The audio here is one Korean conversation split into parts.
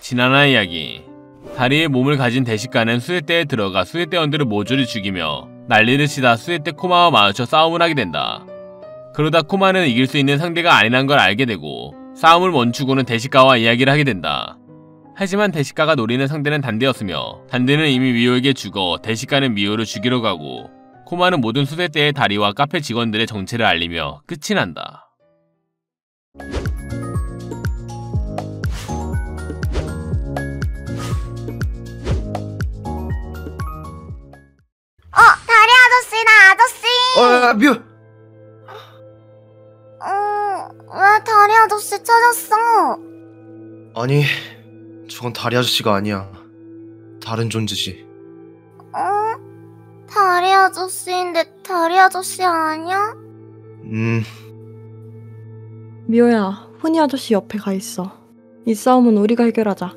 지난화 이야기. 다리에 몸을 가진 대식가는 수레대에 들어가 수레대원들을 모조리 죽이며 난리를 치다 수레대 코마와 마주쳐 싸움을 하게 된다. 그러다 코마는 이길 수 있는 상대가 아니란 걸 알게 되고 싸움을 멈추고는 대식가와 이야기를 하게 된다. 하지만 대식가가 노리는 상대는 단대였으며 단대는 이미 미호에게 죽어 대식가는 미호를 죽이러 가고 코마는 모든 수레대의 다리와 카페 직원들의 정체를 알리며 끝이 난다. 다리 아저씨다, 아저씨! 미호! 왜 다리 아저씨 찾았어? 아니, 저건 다리 아저씨가 아니야. 다른 존재지. 다리 아저씨인데 다리 아저씨 아니야? 미호야, 훈이 아저씨 옆에 가 있어. 이 싸움은 우리가 해결하자.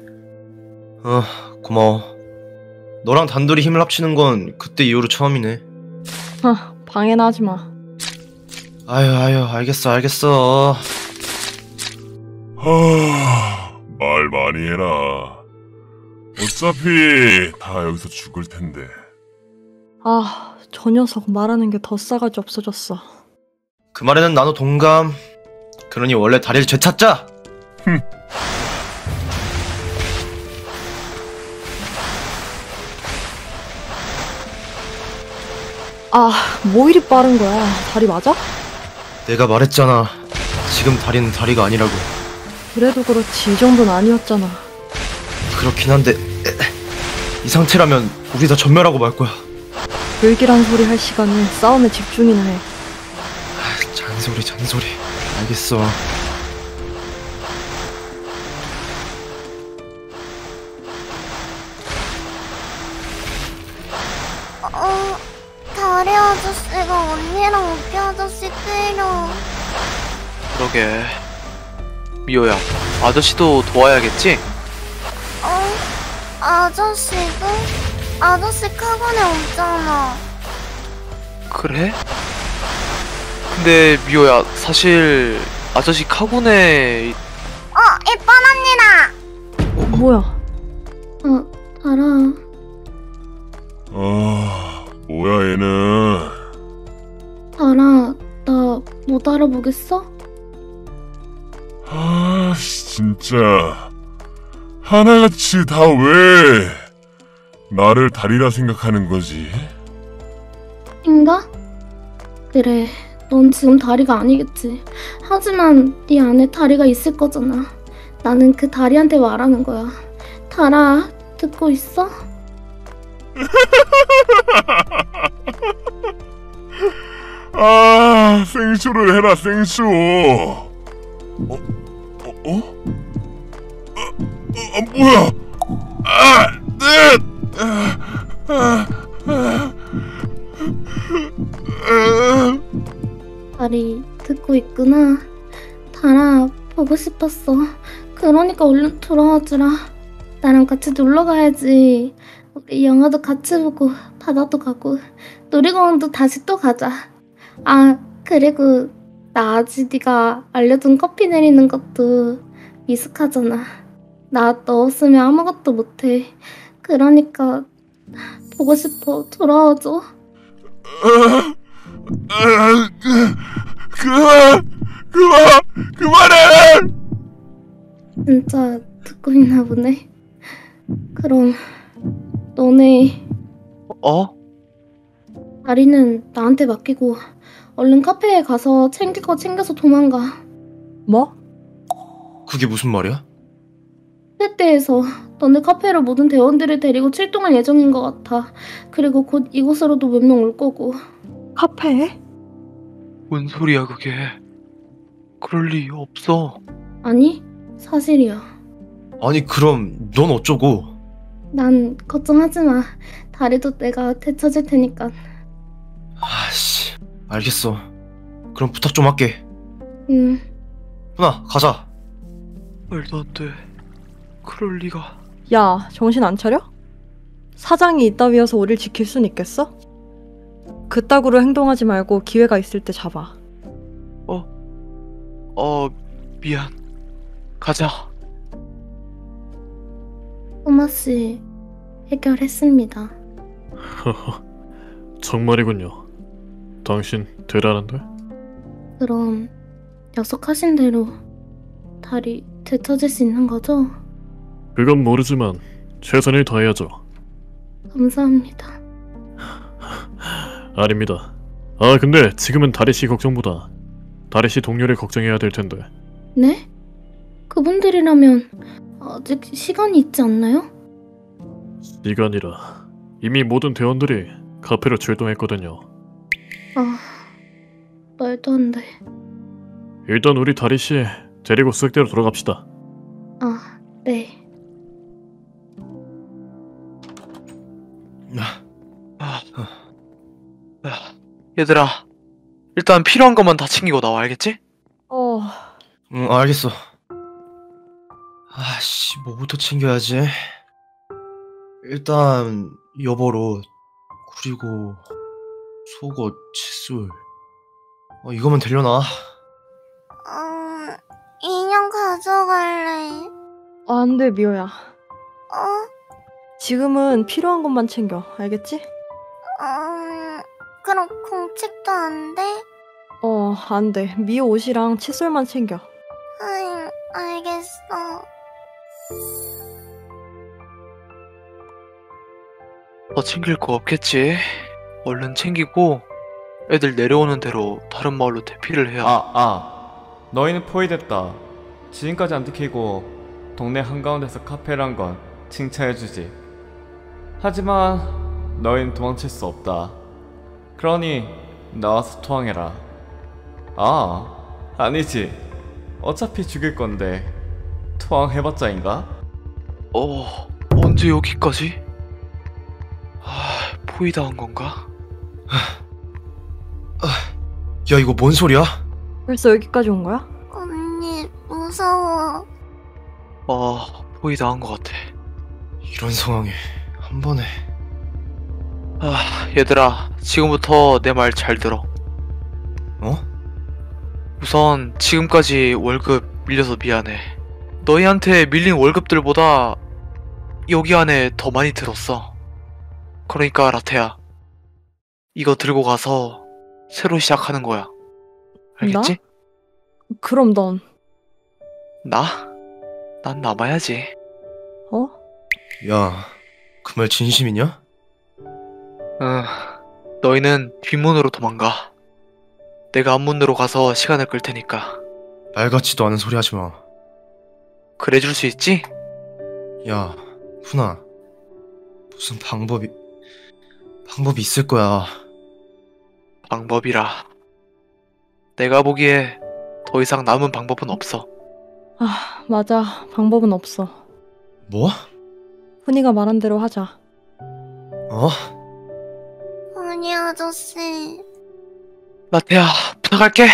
고마워. 너랑 단둘이 힘을 합치는 건 그때 이후로 처음이네. 방해나 하지 마. 아유, 알겠어. 말 많이 해라. 어차피 다 여기서 죽을 텐데. 저 녀석 말하는 게 더 싸가지 없어졌어. 그 말에는 나도 동감. 그러니 원래 다리를 되찾자! 뭐 이리 빠른 거야? 다리 맞아? 내가 말했잖아. 지금 다리는 다리가 아니라고. 그래도 그렇지, 이 정도는 아니었잖아. 그렇긴 한데 이 상태라면 우리 다 전멸하고 말 거야. 불길한 소리 할 시간에 싸움에 집중이나 해. 잔소리. 알겠어. 다리 아저씨가 언니랑 오키 아저씨 때려. 그러게. 미호야, 아저씨도 도와야겠지? 아저씨도? 아저씨 카본에 없잖아. 그래? 근데 미호야, 사실 아저씨 카고네... 이쁜 언니다! 뭐야? 달아. 뭐야 얘는. 달아, 나 못 알아보겠어? 진짜 하나같이 다 왜 나를 다리라 생각하는 거지? 인가? 그래, 넌 지금 다리가 아니겠지. 하지만 네 안에 다리가 있을 거잖아. 나는 그 다리한테 말하는 거야. 달아, 듣고 있어? 생쇼를 해라, 생쇼. 뭐야? 다리 듣고 있구나. 달아, 보고 싶었어. 그러니까 얼른 돌아와주라. 나랑 같이 놀러 가야지. 우리 영화도 같이 보고 바다도 가고 놀이공원도 다시 또 가자. 그리고 나 아직 네가 알려준 커피 내리는 것도 미숙하잖아. 나 너 없으면 아무것도 못해. 그러니까 보고 싶어. 돌아와줘. 그만해! 진짜 듣고 있나 보네. 그럼 너네 다리는 나한테 맡기고 얼른 카페에 가서 챙길 거 챙겨서 도망가. 뭐? 그게 무슨 말이야? 때에서 너네 카페로 모든 대원들을 데리고 출동할 예정인 것 같아. 그리고 곧 이곳으로도 몇 명 올 거고. 카페에? 뭔 소리야 그게. 그럴 리 없어. 아니, 사실이야. 아니 그럼 넌 어쩌고? 난 걱정하지 마. 다리도 내가 되찾을 테니까. 알겠어. 그럼 부탁 좀 할게. 훈아, 가자. 말도 안 돼. 그럴 리가. 야, 정신 안 차려? 사장이 이따위여서 우릴 지킬 순 있겠어? 그따구로 행동하지 말고 기회가 있을 때 잡아. 미안. 가자. 꼬마씨 해결했습니다. 정말이군요. 당신 대단한데? 그럼 약속하신 대로 다리 되찾을 수 있는 거죠? 그건 모르지만 최선을 다해야죠. 감사합니다. 아닙니다. 아 근데 지금은 다리씨 걱정보다 다리씨 동료를 걱정해야 될 텐데. 네? 그분들이라면 아직 시간이 있지 않나요? 시간이라 이미 모든 대원들이 카페로 출동했거든요. 아, 말도 안 돼. 일단 우리 다리씨 데리고 수색대로 돌아갑시다. 아, 네. 얘들아, 일단 필요한 것만 다 챙기고 나와, 알겠지? 응, 알겠어. 아씨, 뭐부터 챙겨야지? 일단 여벌옷, 그리고 속옷, 칫솔. 이거면 되려나? 인형 가져갈래. 안 돼, 미호야. 어? 지금은 필요한 것만 챙겨. 알겠지? 그럼 공책도 안 돼? 안 돼. 미호 옷이랑 칫솔만 챙겨. 알겠어. 더 챙길 거 없겠지? 얼른 챙기고 애들 내려오는 대로 다른 마을로 대피를 해야. 너희는 포위됐다. 지금까지 안 지키고 동네 한가운데서 카페를 한 건 칭찬해주지. 하지만 너희는 도망칠 수 없다. 그러니 나와서 토항해라. 아니지. 어차피 죽일 건데 토항해봤자인가? 언제 여기까지? 포위당한 건가? 야, 이거 뭔 소리야? 벌써 여기까지 온 거야? 언니, 무서워. 포위당한 것 같아. 이런 상황에 한 번에. 얘들아, 지금부터 내 말 잘 들어. 우선 지금까지 월급 밀려서 미안해. 너희한테 밀린 월급들보다 여기 안에 더 많이 들었어. 그러니까 라테야, 이거 들고 가서 새로 시작하는 거야. 알겠지? 그럼 넌? 난 남아야지. 야, 그 말 진심이냐? 응. 너희는 뒷문으로 도망가. 내가 앞문으로 가서 시간을 끌 테니까. 말 같지도 않은 소리 하지 마. 그래줄 수 있지? 야, 훈아. 무슨 방법이 있을 거야. 방법이라. 내가 보기에 더 이상 남은 방법은 없어. 맞아. 방법은 없어. 뭐? 훈이가 말한 대로 하자. 아니, 아저씨. 라테야, 부탁할게.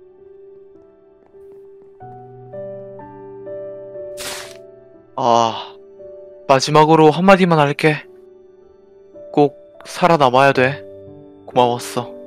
마지막으로 한마디만 할게. 꼭 살아남아야 돼. 고마웠어.